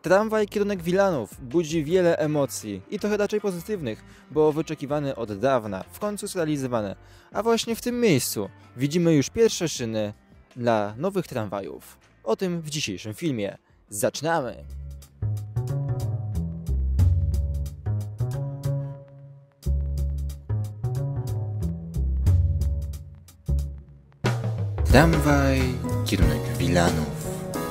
Tramwaj kierunek Wilanów budzi wiele emocji i trochę raczej pozytywnych, bo wyczekiwany od dawna, w końcu zrealizowany. A właśnie w tym miejscu widzimy już pierwsze szyny dla nowych tramwajów. O tym w dzisiejszym filmie. Zaczynamy! Tramwaj kierunek Wilanów.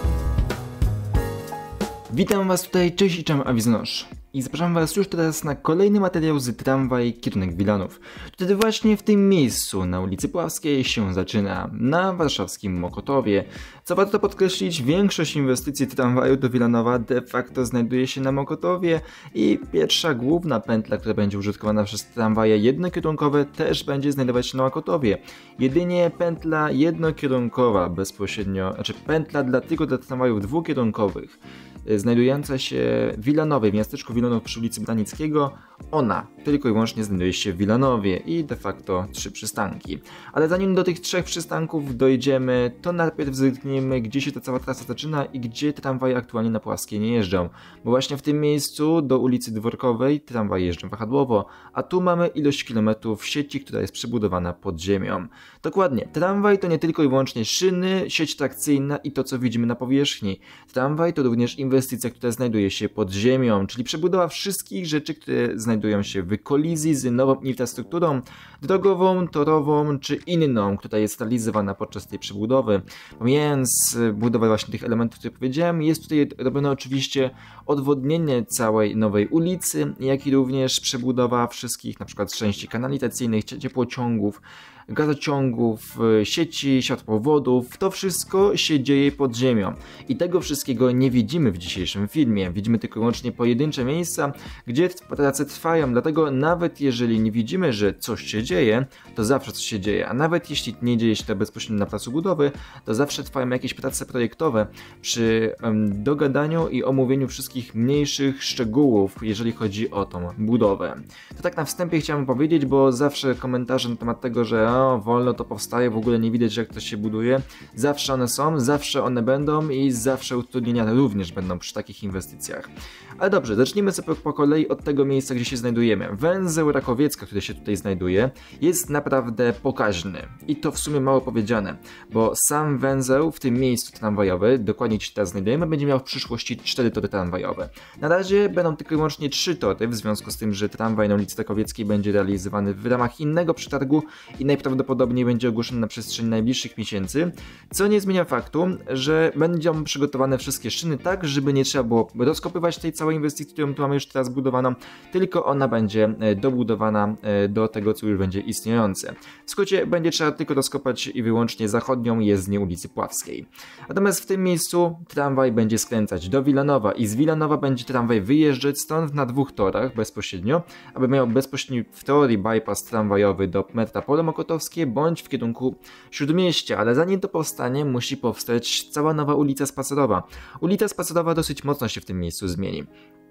Witam Was tutaj, cześć i czem Awiznosz. I zapraszam Was już teraz na kolejny materiał z Tramwaj kierunek Wilanów. Wtedy właśnie w tym miejscu na ulicy Puławskiej się zaczyna, na warszawskim Mokotowie. Co warto podkreślić, większość inwestycji tramwaju do Wilanowa de facto znajduje się na Mokotowie i pierwsza główna pętla, która będzie użytkowana przez tramwaje jednokierunkowe, też będzie znajdować się na Mokotowie. Jedynie pętla jednokierunkowa bezpośrednio, pętla tylko dla tramwajów dwukierunkowych, znajdująca się w Wilanowie, w miasteczku Wilanów przy ulicy Branickiego, ona tylko i wyłącznie znajduje się w Wilanowie i de facto 3 przystanki. Ale zanim do tych 3 przystanków dojdziemy, to najpierw zerkniemy, gdzie się ta cała trasa zaczyna i gdzie tramwaje aktualnie na Puławskiej nie jeżdżą. Bo właśnie w tym miejscu do ulicy Dworkowej tramwaje jeżdżą wahadłowo, a tu mamy ilość kilometrów sieci, która jest przebudowana pod ziemią. Dokładnie, tramwaj to nie tylko i wyłącznie szyny, sieć trakcyjna i to, co widzimy na powierzchni. Tramwaj to również inwestycja, która znajduje się pod ziemią, czyli przebudowa wszystkich rzeczy, które znajdują się w kolizji z nową infrastrukturą drogową, torową czy inną, która jest realizowana podczas tej przebudowy. Pomijając budowę właśnie tych elementów, które powiedziałem, jest tutaj robione oczywiście odwodnienie całej nowej ulicy, jak i również przebudowa wszystkich np. części kanalizacyjnych, ciepłociągów, gazociągów, sieci, światłowodów. To wszystko się dzieje pod ziemią i tego wszystkiego nie widzimy w dzisiejszym filmie. Widzimy tylko i wyłącznie pojedyncze miejsca, gdzie prace trwają, dlatego nawet jeżeli nie widzimy, że coś się dzieje, to zawsze coś się dzieje, a nawet jeśli nie dzieje się to bezpośrednio na placu budowy, to zawsze trwają jakieś prace projektowe przy dogadaniu i omówieniu wszystkich mniejszych szczegółów, jeżeli chodzi o tą budowę. To tak na wstępie chciałem powiedzieć, bo zawsze komentarze na temat tego, że wolno to powstaje, w ogóle nie widać, jak to się buduje. Zawsze one są, zawsze one będą i zawsze utrudnienia również będą przy takich inwestycjach. Ale dobrze, zacznijmy sobie po kolei od tego miejsca, gdzie się znajdujemy. Węzeł Rakowiecka, który się tutaj znajduje, jest naprawdę pokaźny. I to w sumie mało powiedziane, bo sam węzeł w tym miejscu tramwajowy, dokładnie gdzie się teraz znajdujemy, będzie miał w przyszłości 4 tory tramwajowe. Na razie będą tylko i wyłącznie 3 tory, w związku z tym, że tramwaj na ulicy Rakowieckiej będzie realizowany w ramach innego przetargu i najprawdopodobniej będzie ogłoszony na przestrzeni najbliższych miesięcy, co nie zmienia faktu, że będą przygotowane wszystkie szyny tak, żeby nie trzeba było rozkopywać tej całej inwestycji, którą tu mamy już teraz budowaną, tylko ona będzie dobudowana do tego, co już będzie istniejące. W skrócie będzie trzeba tylko rozkopać i wyłącznie zachodnią jezdnię ulicy Puławskiej. Natomiast w tym miejscu tramwaj będzie skręcać do Wilanowa i z Wilanowa będzie tramwaj wyjeżdżać stąd na 2 torach bezpośrednio, aby miał bezpośredni w teorii bypass tramwajowy do metra Pole Mokotowskie bądź w kierunku Śródmieścia, ale zanim to powstanie, musi powstać cała nowa ulica Spacerowa. Ulica Spacerowa dosyć mocno się w tym miejscu zmieni,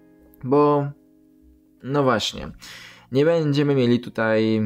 bo no właśnie, nie będziemy mieli tutaj,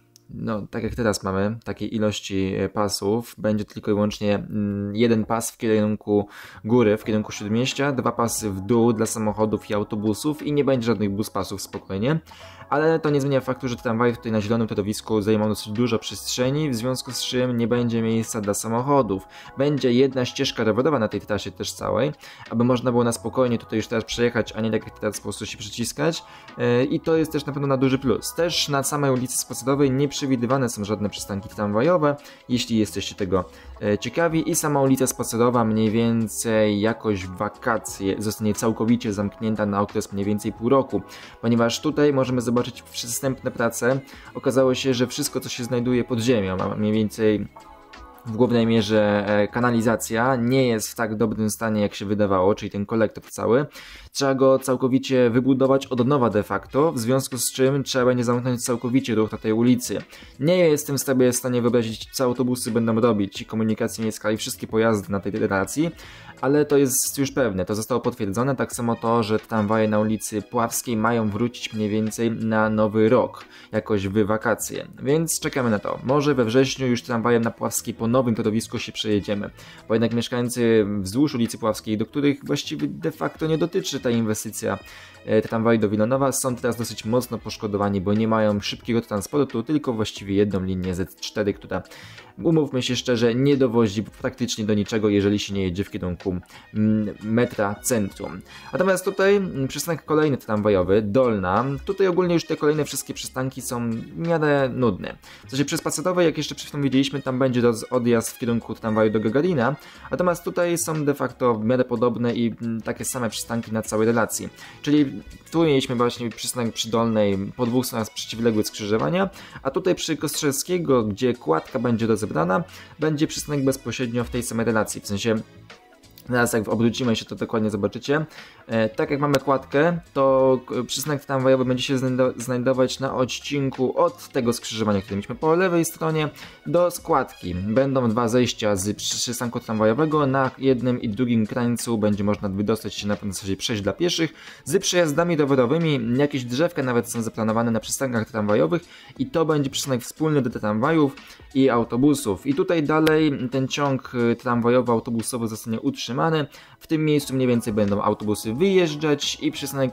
tak jak teraz mamy, takiej ilości pasów. Będzie tylko i wyłącznie jeden pas w kierunku góry, w kierunku Śródmieścia, 2 pasy w dół dla samochodów i autobusów i nie będzie żadnych buspasów, spokojnie. Ale to nie zmienia faktu, że tramwaje tutaj na zielonym torowisku zajmą dosyć dużo przestrzeni, w związku z czym nie będzie miejsca dla samochodów. Będzie jedna ścieżka rowerowa na tej trasie też całej, aby można było na spokojnie tutaj już teraz przejechać, a nie tak jak teraz po prostu się przyciskać. I to jest też na pewno na duży plus. Też na samej ulicy Spacerowej nie przewidywane są żadne przystanki tramwajowe, jeśli jesteście tego ciekawi, i sama ulica Spacerowa mniej więcej jakoś w wakacje zostanie całkowicie zamknięta na okres mniej więcej pół roku, ponieważ tutaj możemy zobaczyć przystępne prace. Okazało się, że wszystko, co się znajduje pod ziemią, a mniej więcej w głównej mierze kanalizacja, nie jest w tak dobrym stanie, jak się wydawało, czyli ten kolektor cały. Trzeba go całkowicie wybudować od nowa de facto, w związku z czym trzeba będzie zamknąć całkowicie ruch na tej ulicy. Nie jestem sobie w stanie wyobrazić, co autobusy będą robić i komunikacja miejska i wszystkie pojazdy na tej relacji, ale to jest już pewne, to zostało potwierdzone, tak samo to, że tramwaje na ulicy Puławskiej mają wrócić mniej więcej na nowy rok, jakoś w wakacje, więc czekamy na to. Może we wrześniu już tramwajem na Puławskiej po nowym torowisku się przejedziemy, bo jednak mieszkańcy wzdłuż ulicy Puławskiej, do których właściwie de facto nie dotyczy ta inwestycja tramwaju do Wilanowa, są teraz dosyć mocno poszkodowani, bo nie mają szybkiego transportu, tylko właściwie jedną linię Z4, która, umówmy się szczerze, nie dowozi praktycznie do niczego, jeżeli się nie jedzie w kierunku metra centrum. Natomiast tutaj przystanek kolejny tramwajowy, Dolna. Tutaj ogólnie już te kolejne wszystkie przystanki są w miarę nudne. W sensie przy Spacerowej, jak jeszcze przed chwilą widzieliśmy, tam będzie odjazd w kierunku tramwaju do Gagarina, natomiast tutaj są de facto w miarę podobne i takie same przystanki na całej relacji. Czyli tu mieliśmy właśnie przystanek przy Dolnej po dwóch stronach przeciwległe skrzyżowania, a tutaj przy Kostrzelskiego, gdzie kładka będzie rozebrana, będzie przystanek bezpośrednio w tej samej relacji, w sensie teraz jak obrócimy się, to dokładnie zobaczycie. Tak jak mamy kładkę, to przystanek tramwajowy będzie się znajdować na odcinku od tego skrzyżowania, które mieliśmy po lewej stronie, do składki. Będą dwa zejścia z przystanku tramwajowego. Na jednym i drugim krańcu będzie można wydostać się na zasadzie przejść dla pieszych z przejazdami rowerowymi. Jakieś drzewka nawet są zaplanowane na przystankach tramwajowych i to będzie przystanek wspólny do tramwajów i autobusów. I tutaj dalej ten ciąg tramwajowo-autobusowy zostanie utrzymany. W tym miejscu mniej więcej będą autobusy wyjeżdżać i przystanek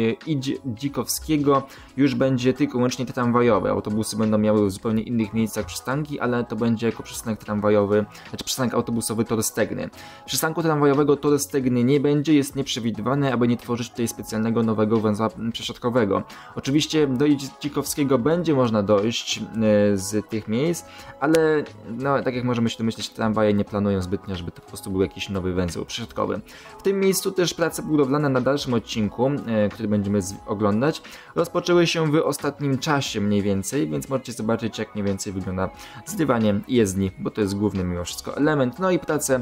Dzikowskiego już będzie tylko łącznie tramwajowy. Autobusy będą miały w zupełnie innych miejscach przystanki, ale to będzie jako przystanek tramwajowy, znaczy przystanek autobusowy tor Stegny. Przystanku tramwajowego tor Stegny nie będzie, jest nieprzewidywany, aby nie tworzyć tutaj specjalnego nowego węzła przesiadkowego. Oczywiście do Dzikowskiego będzie można dojść z tych miejsc, ale no, tak jak możemy się domyśleć, tramwaje nie planują zbytnio, żeby to po prostu był jakiś nowy węzeł przesiadkowy. W tym miejscu też prace budowlane na dalszym odcinku, który będziemy oglądać, rozpoczęły się w ostatnim czasie mniej więcej, więc możecie zobaczyć, jak mniej więcej wygląda zdywanie jezdni, bo to jest główny mimo wszystko element. No i prace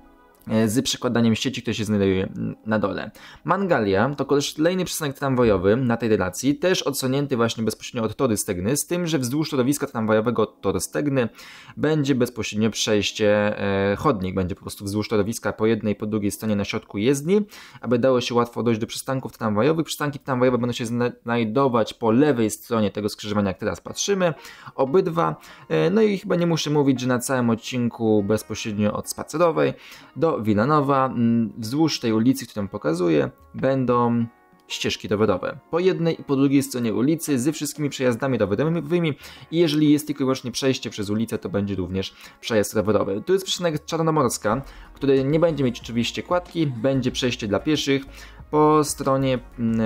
z przykładaniem sieci, które się znajduje na dole. Mangalia to kolejny przystanek tramwajowy na tej relacji, też odsunięty właśnie bezpośrednio od toru Stegny, z tym, że wzdłuż torowiska tramwajowego od toru Stegny będzie bezpośrednio przejście, chodnik będzie po prostu wzdłuż torowiska po jednej i po drugiej stronie na środku jezdni, aby dało się łatwo dojść do przystanków tramwajowych. Przystanki tramwajowe będą się znajdować po lewej stronie tego skrzyżowania, jak teraz patrzymy, obydwa. No i chyba nie muszę mówić, że na całym odcinku bezpośrednio od Spacerowej do Wilanowa, wzdłuż tej ulicy, którą pokazuję, będą ścieżki rowerowe. Po jednej i po drugiej stronie ulicy ze wszystkimi przejazdami rowerowymi i jeżeli jest tylko i wyłącznie przejście przez ulicę, to będzie również przejazd rowerowy. Tu jest przystanek Czarnomorska, który nie będzie mieć oczywiście kładki, będzie przejście dla pieszych po stronie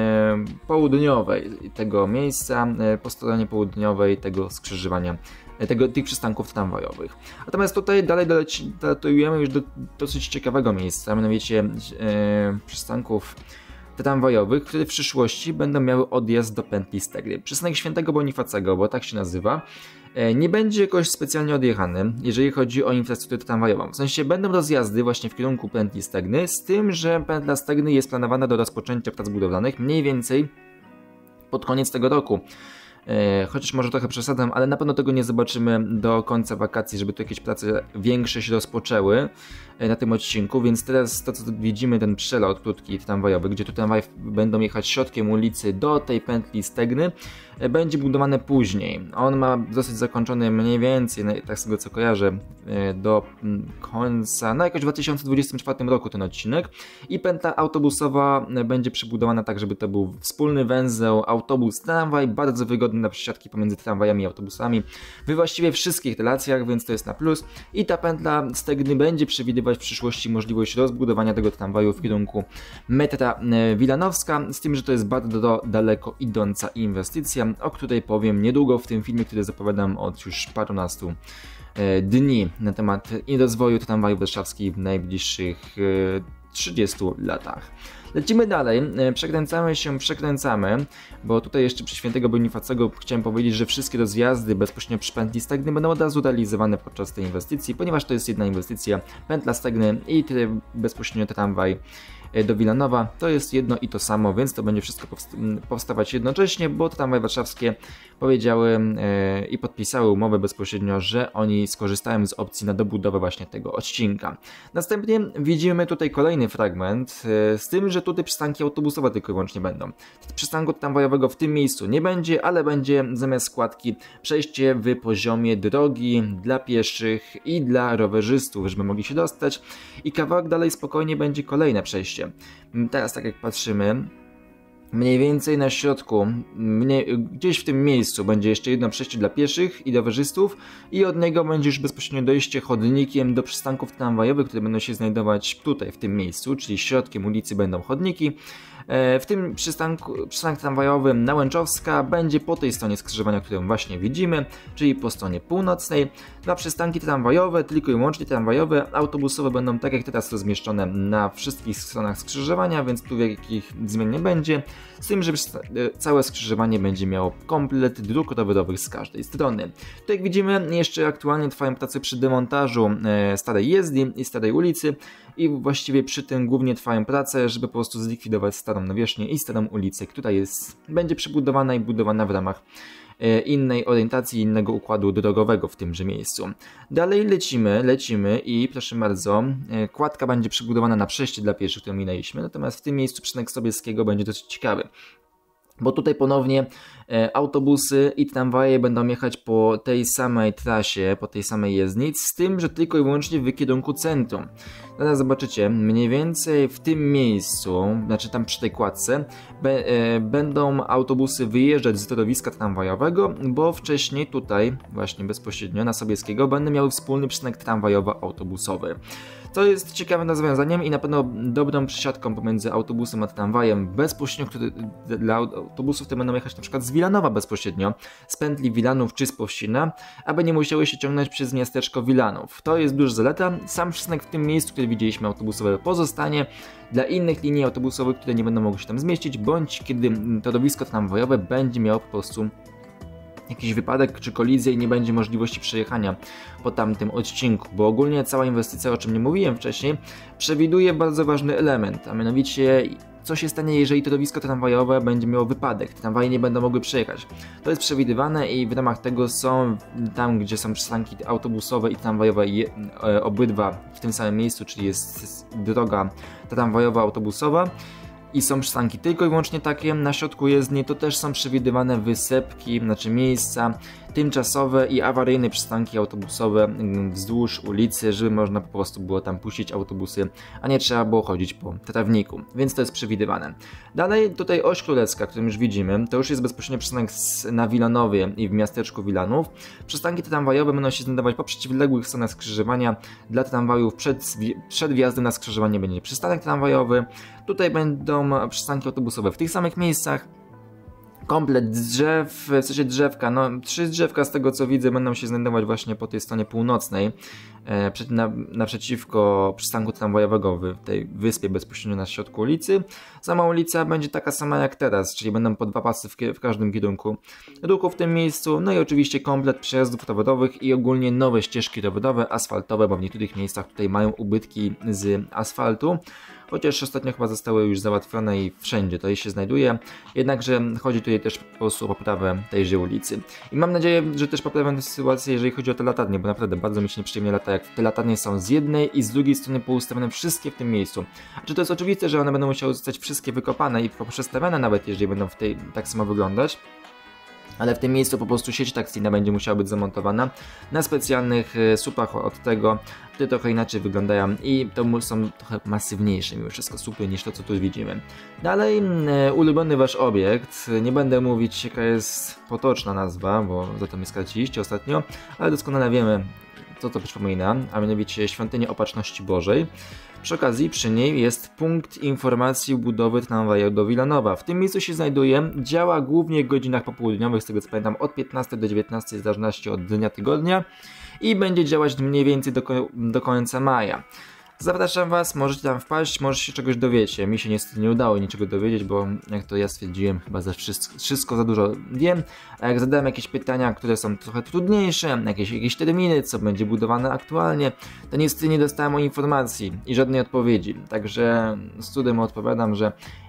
południowej tego miejsca, po stronie południowej tego skrzyżowania, tych przystanków tramwajowych. Natomiast tutaj dalej dolatujemy już do dosyć ciekawego miejsca, mianowicie przystanków tramwajowych, które w przyszłości będą miały odjazd do pętli Stegry. Przystanek Świętego Bonifacego, bo tak się nazywa, nie będzie jakoś specjalnie odjechany, jeżeli chodzi o infrastrukturę tramwajową. W sensie będą rozjazdy właśnie w kierunku pętli Stegny, z tym, że pętla Stegny jest planowana do rozpoczęcia prac budowlanych mniej więcej pod koniec tego roku. Chociaż może trochę przesadzam, ale na pewno tego nie zobaczymy do końca wakacji, żeby tu jakieś prace większe się rozpoczęły na tym odcinku, więc teraz to, co widzimy, ten przelot krótki tramwajowy, gdzie tu tramwaje będą jechać środkiem ulicy do tej pętli Stegny, będzie budowane później. On ma dosyć zakończony mniej więcej, tak z tego co kojarzę, do końca, no jakoś w 2024 roku ten odcinek i pętla autobusowa będzie przebudowana tak, żeby to był wspólny węzeł autobus-tramwaj, bardzo wygodny na przesiadki pomiędzy tramwajami i autobusami we właściwie wszystkich relacjach, więc to jest na plus i ta pętla Stegny będzie przewidywać w przyszłości możliwość rozbudowania tego tramwaju w kierunku metra Wilanowska, z tym, że to jest bardzo daleko idąca inwestycja, o której powiem niedługo w tym filmie, który zapowiadam od już parunastu dni na temat rozwoju tramwaju warszawskich w najbliższych 30 latach. Lecimy dalej, przekręcamy, bo tutaj jeszcze przy Świętego Bonifacego chciałem powiedzieć, że wszystkie rozjazdy bezpośrednio przy pętli Stegny będą od razu realizowane podczas tej inwestycji, ponieważ to jest jedna inwestycja, pętla Stegny i bezpośrednio tramwaj do Wilanowa, to jest jedno i to samo, więc to będzie wszystko powstawać jednocześnie, bo tramwaje warszawskie powiedziały i podpisały umowę bezpośrednio, że oni skorzystają z opcji na dobudowę właśnie tego odcinka. Następnie widzimy tutaj kolejny fragment, z tym, że tutaj przystanki autobusowe tylko i wyłącznie będą. Przystanku tramwajowego w tym miejscu nie będzie, ale będzie zamiast składki przejście w poziomie drogi dla pieszych i dla rowerzystów, żeby mogli się dostać, i kawałek dalej spokojnie będzie kolejne przejście. Teraz tak jak patrzymy, mniej więcej na środku, gdzieś w tym miejscu będzie jeszcze jedno przejście dla pieszych i rowerzystów i od niego będzie już bezpośrednio dojście chodnikiem do przystanków tramwajowych, które będą się znajdować tutaj, w tym miejscu, czyli środkiem ulicy będą chodniki. W tym przystanek tramwajowym na Łęczowska będzie po tej stronie skrzyżowania, którą właśnie widzimy, czyli po stronie północnej. Dwa przystanki tramwajowe, tylko i wyłącznie tramwajowe, autobusowe będą tak jak teraz rozmieszczone na wszystkich stronach skrzyżowania, więc tu jakich zmian nie będzie. Z tym, że całe skrzyżowanie będzie miało komplet dróg rowerowych z każdej strony. Tu jak widzimy, jeszcze aktualnie trwają prace przy demontażu starej jezdni i starej ulicy i właściwie przy tym głównie trwają prace, żeby po prostu zlikwidować starą nawierzchnię i starą ulicę, która będzie przebudowana i budowana w ramach innej orientacji, innego układu drogowego w tymże miejscu. Dalej lecimy i proszę bardzo, kładka będzie przebudowana na przejście dla pieszych, którą minęliśmy, natomiast w tym miejscu przystanek Sobieskiego będzie dosyć ciekawy. Bo tutaj ponownie autobusy i tramwaje będą jechać po tej samej trasie, po tej samej jezdni, z tym, że tylko i wyłącznie w kierunku centrum. Teraz zobaczycie, mniej więcej w tym miejscu, znaczy tam przy tej kładce, będą autobusy wyjeżdżać z torowiska tramwajowego, bo wcześniej tutaj, właśnie bezpośrednio na Sobieskiego, będą miały wspólny przystanek tramwajowo-autobusowy. To jest ciekawym rozwiązaniem i na pewno dobrą przesiadką pomiędzy autobusem a tramwajem bezpośrednio, dla autobusów, które będą jechać na przykład z Wilanowa bezpośrednio, z pętli Wilanów czy z Powścina, aby nie musiały się ciągnąć przez miasteczko Wilanów. To jest duża zaleta. Sam przystanek w tym miejscu, który widzieliśmy autobusowy, pozostanie dla innych linii autobusowych, które nie będą mogły się tam zmieścić, bądź kiedy torowisko tramwajowe będzie miało po prostu jakiś wypadek czy kolizję i nie będzie możliwości przejechania po tamtym odcinku, bo ogólnie cała inwestycja, o czym nie mówiłem wcześniej, przewiduje bardzo ważny element, a mianowicie co się stanie, jeżeli torowisko tramwajowe będzie miało wypadek, tramwaje nie będą mogły przejechać. To jest przewidywane i w ramach tego są tam, gdzie są przystanki autobusowe i tramwajowe, obydwa w tym samym miejscu, czyli jest droga tramwajowa, autobusowa, i są przystanki tylko i wyłącznie takie. Na środku jezdni to też są przewidywane wysepki, znaczy miejsca tymczasowe i awaryjne przystanki autobusowe wzdłuż ulicy, żeby można po prostu było tam puścić autobusy, a nie trzeba było chodzić po trawniku, więc to jest przewidywane. Dalej tutaj oś królewska, którą już widzimy, to już jest bezpośrednio przystanek na Wilanowie i w miasteczku Wilanów. Przystanki tramwajowe będą się znajdować po przeciwległych stronach skrzyżowania. Dla tramwajów przed wjazdem na skrzyżowanie będzie przystanek tramwajowy. Tutaj będą przystanki autobusowe w tych samych miejscach. Komplet drzew, w sensie drzewka, no 3 drzewka z tego co widzę będą się znajdować właśnie po tej stronie północnej, naprzeciwko przystanku tramwajowego w tej wyspie bezpośrednio na środku ulicy. Sama ulica będzie taka sama jak teraz, czyli będą po 2 pasy w każdym kierunku ruchu w tym miejscu, no i oczywiście komplet przejazdów rowerowych i ogólnie nowe ścieżki rowerowe, asfaltowe, bo w niektórych miejscach tutaj mają ubytki z asfaltu. Chociaż ostatnio chyba zostały już załatwione i wszędzie to się znajduje, jednakże chodzi tutaj też po prostu o poprawę tejże ulicy. I mam nadzieję, że też poprawię tę sytuację, jeżeli chodzi o te latarnie, bo naprawdę bardzo mi się nieprzyjemnie lata, jak te latarnie są z jednej i z drugiej strony poustawione wszystkie w tym miejscu. Czy to jest oczywiste, że one będą musiały zostać wszystkie wykopane i poprzestawiane, nawet jeżeli będą w tej tak samo wyglądać? Ale w tym miejscu po prostu sieć taksyjna będzie musiała być zamontowana na specjalnych słupach od tego, które trochę inaczej wyglądają i to są trochę masywniejsze mimo wszystko słupy niż to, co tu widzimy. Dalej, ulubiony wasz obiekt, nie będę mówić jaka jest potoczna nazwa, bo za to mnie skraciliście ostatnio, ale doskonale wiemy, co to przypomina, a mianowicie Świątynię Opatrzności Bożej. Przy okazji przy niej jest punkt informacji budowy tramwaju do Wilanowa. W tym miejscu się znajduje, działa głównie w godzinach popołudniowych, z tego co pamiętam od 15 do 19 w zależności od dnia tygodnia i będzie działać mniej więcej do końca maja. Zapraszam was, możecie tam wpaść, może się czegoś dowiecie. Mi się niestety nie udało niczego dowiedzieć, bo jak to ja stwierdziłem, chyba wszystko za dużo wiem. A jak zadałem jakieś pytania, które są trochę trudniejsze, jakieś terminy, co będzie budowane aktualnie, to niestety nie dostałem informacji i żadnej odpowiedzi. Także z trudem odpowiadam, że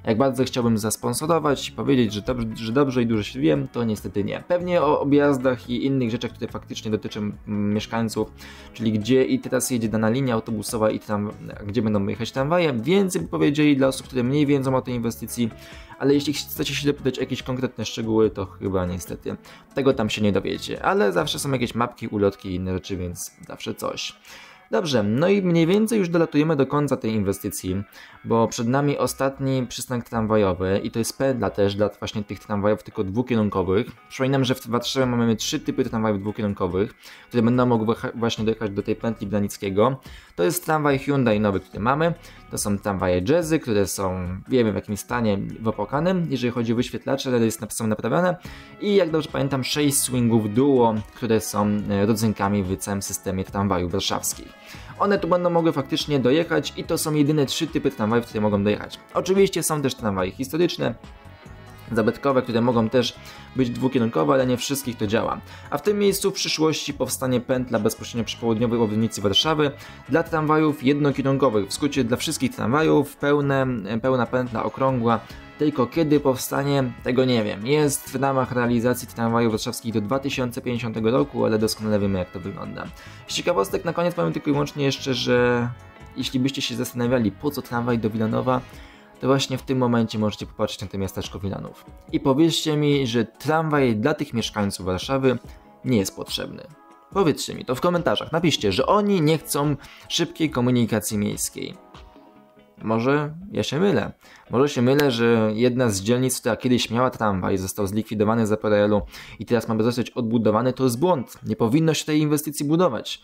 Jak bardzo chciałbym zasponsorować i powiedzieć, że dobrze i dużo się wiem, to niestety nie. Pewnie o objazdach i innych rzeczach, które faktycznie dotyczą mieszkańców, czyli gdzie i teraz jedzie dana linia autobusowa i tam, gdzie będą jechać tramwaje, więcej by powiedzieli dla osób, które mniej wiedzą o tej inwestycji, ale jeśli chcecie się dopytać o jakieś konkretne szczegóły, to chyba niestety tego tam się nie dowiecie, ale zawsze są jakieś mapki, ulotki i inne rzeczy, więc zawsze coś. Dobrze, no i mniej więcej już dolatujemy do końca tej inwestycji, bo przed nami ostatni przystanek tramwajowy i to jest pętla też dla właśnie tych tramwajów tylko dwukierunkowych. Przypominam, że w Warszawie mamy 3 typy tramwajów dwukierunkowych, które będą mogły właśnie dojechać do tej pętli Blanickiego. To jest tramwaj Hyundai nowy, który mamy. To są tramwaje Jazzy, które są, wiemy w jakim stanie, w opłakanym, jeżeli chodzi o wyświetlacze, ale są naprawione. I jak dobrze pamiętam 6 swingów duo, które są rodzynkami w całym systemie tramwajów warszawskich. One tu będą mogły faktycznie dojechać i to są jedyne 3 typy tramwajów, które mogą dojechać. Oczywiście są też tramwaje historyczne, zabytkowe, które mogą też być dwukierunkowe, ale nie wszystkich to działa. A w tym miejscu w przyszłości powstanie pętla bezpośrednio przy południowej obwodnicy Warszawy dla tramwajów jednokierunkowych. W skrócie dla wszystkich tramwajów pełna pętla okrągła. Tylko kiedy powstanie, tego nie wiem. Jest w ramach realizacji tramwajów warszawskich do 2050 roku, ale doskonale wiemy, jak to wygląda. Z ciekawostek na koniec powiem tylko i wyłącznie jeszcze, że jeśli byście się zastanawiali, po co tramwaj do Wilanowa, to właśnie w tym momencie możecie popatrzeć na to miasteczko Wilanów. I powiedzcie mi, że tramwaj dla tych mieszkańców Warszawy nie jest potrzebny. Powiedzcie mi to w komentarzach, napiszcie, że oni nie chcą szybkiej komunikacji miejskiej. Może ja się mylę. Może się mylę, że jedna z dzielnic, która kiedyś miała tramwaj, został zlikwidowany z PRL-u i teraz ma zostać odbudowany, to jest błąd. Nie powinno się tej inwestycji budować.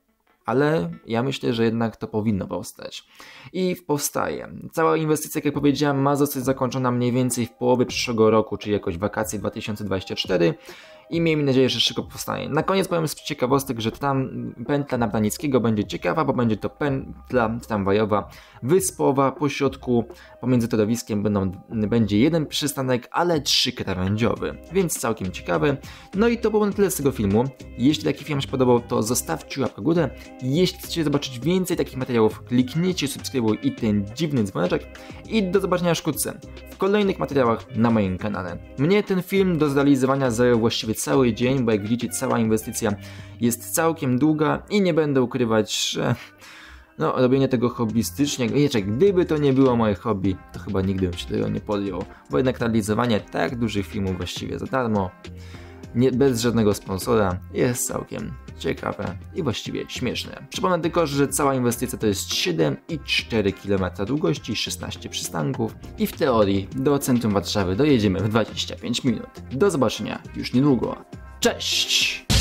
Ale ja myślę, że jednak to powinno powstać. I powstaje. Cała inwestycja, jak powiedziałem, ma zostać zakończona mniej więcej w połowie przyszłego roku, czyli jakoś wakacje 2024. I miejmy nadzieję, że szybko powstanie. Na koniec powiem z ciekawostek, że tam pętla na Blanickiego będzie ciekawa, bo będzie to pętla tramwajowa wyspowa. Po środku pomiędzy torowiskiem będzie jeden przystanek, ale 3 krawędziowy, więc całkiem ciekawe. No i to było na tyle z tego filmu. Jeśli taki film się podobał, to zostawcie łapkę w górę. Jeśli chcecie zobaczyć więcej takich materiałów, kliknijcie subskrybuj i ten dziwny dzwoneczek. I do zobaczenia wkrótce w kolejnych materiałach na moim kanale. Mnie ten film do zrealizowania zajął właściwie cały dzień, bo jak widzicie, cała inwestycja jest całkiem długa i nie będę ukrywać, że robienie tego hobbystycznie, gdyby to nie było moje hobby, to chyba nigdy bym się tego nie podjął, bo jednak realizowanie tak dużych filmów właściwie za darmo, bez żadnego sponsora, jest całkiem ciekawe i właściwie śmieszne. Przypomnę tylko, że cała inwestycja to jest 7,4 km długości, 16 przystanków i w teorii do centrum Warszawy dojedziemy w 25 minut. Do zobaczenia już niedługo. Cześć!